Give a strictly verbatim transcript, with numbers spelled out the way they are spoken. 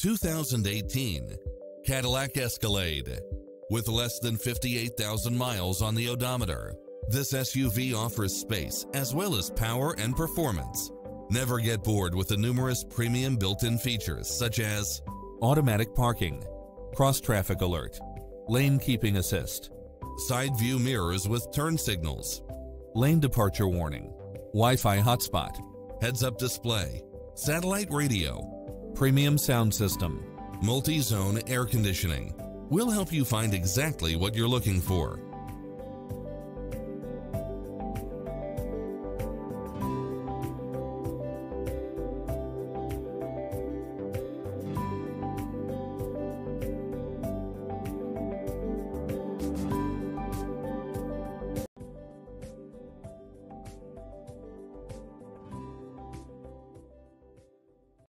two thousand eighteen Cadillac Escalade. With less than fifty-eight thousand miles on the odometer, this S U V offers space as well as power and performance. Never get bored with the numerous premium built-in features such as automatic parking, cross-traffic alert, lane keeping assist, side view mirrors with turn signals, lane departure warning, Wi-Fi hotspot, heads-up display, satellite radio, premium sound system, multi-zone air conditioning. We'll help you find exactly what you're looking for.